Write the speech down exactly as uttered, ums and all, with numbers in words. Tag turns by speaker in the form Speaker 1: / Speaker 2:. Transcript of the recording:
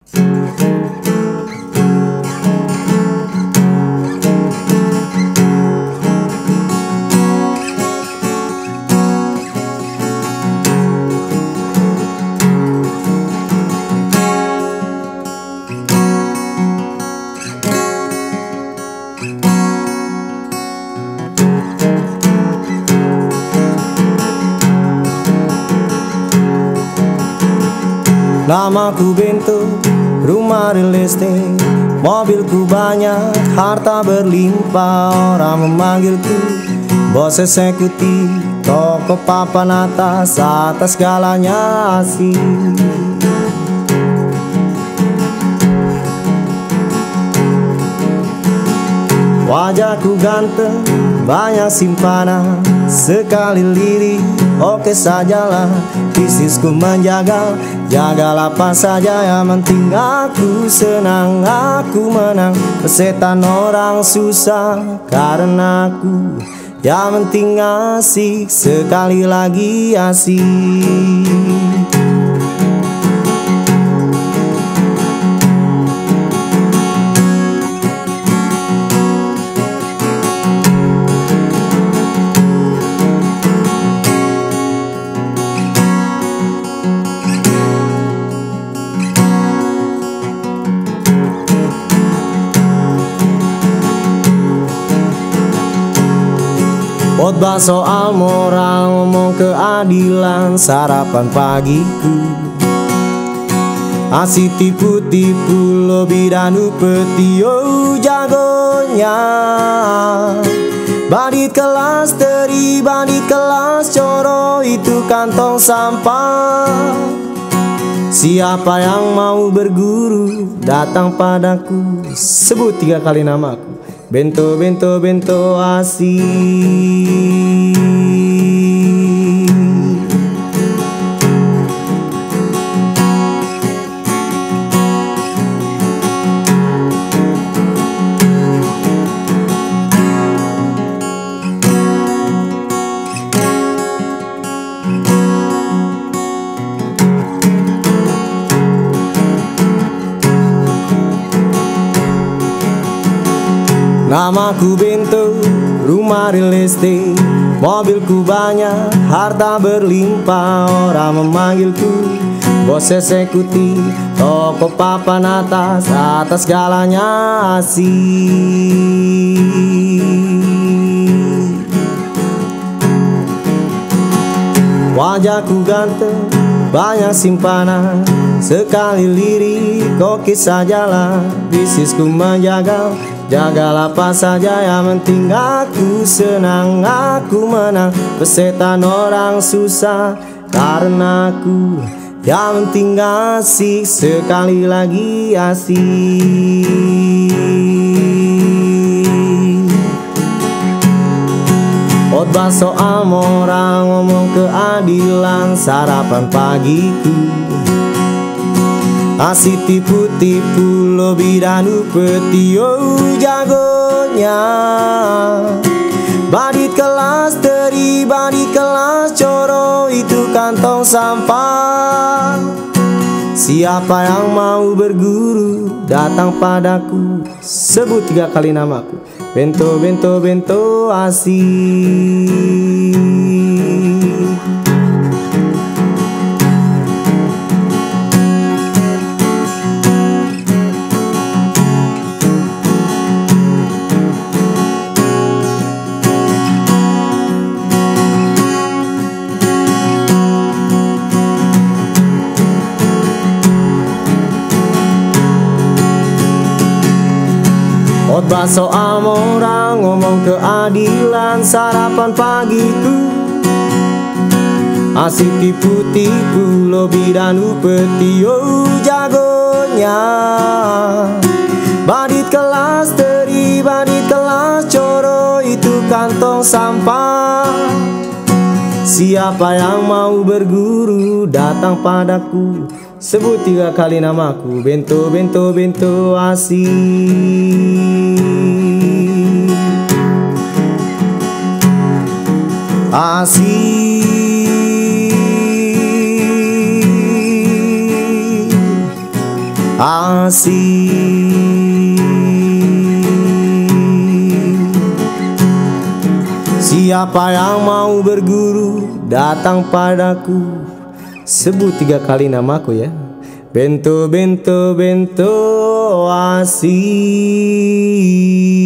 Speaker 1: Namaku Bento, rumah real estate, mobilku banyak, harta berlimpah. Orang memanggilku bos eksekutif, toko papan atas, atas segalanya asik. Wajahku ganteng, banyak simpanan, sekali lirik, oke sajalah. Bisnisku menjaga, jagalah apa saja, yang penting aku senang, aku menang. Pesetan orang susah, karena aku yang penting asik, sekali lagi asik. Khotbah soal moral, ngomong keadilan, sarapan pagiku asik tipu-tipu, lobi dan upeti, oh jagonya. Bandit kelas teri, bandit kelas coro, itu kantong sampah. Siapa yang mau berguru, datang padaku, sebut tiga kali namaku. Bento, Bento, Bento asik. Namaku Bento, rumah real estate, mobilku banyak, harta berlimpah. Orang memanggilku bos eksekutif, toko papan atas, atas segalanya asik. Wajahku ganteng, banyak simpanan, sekali lirik, oke sajalah. Bisnisku menjaga, jagalah apa saja, yang penting aku senang, aku menang. Pesetan orang susah, karena aku yang penting asik, sekali lagi asik. Khotbah soal moral, ngomong keadilan, sarapan pagiku asik tipu-tipu, lobi dan upeti, oh jagonya. Bandit kelas teri, bandit kelas coro, itu kantong sampah. Siapa yang mau berguru, datang padaku, sebut tiga kali namaku. Bento, Bento, Bento asik. Khotbah soal moral, ngomong keadilan, sarapan pagiku asik tipu-tipu, lobi dan upeti, oh jagonya. Bandit kelas teri, bandit kelas coro, itu kantong sampah. Siapa yang mau berguru, datang padaku, sebut tiga kali namaku. Bento, Bento, Bento asik. Asik. asih. Siapa yang mau berguru datang padaku. Sebut tiga kali namaku ya. Bento, bento, bento, asih. Siapa yang mau berguru datang padaku. Sebut tiga kali namaku ya. Bento, bento, bento, asih. Siapa yang mau berguru datang padaku. Sebut tiga kali namaku ya. Bento, bento, bento, asih. Siapa yang mau berguru datang padaku. Sebut tiga kali namaku ya. Bento, bento, bento, asih.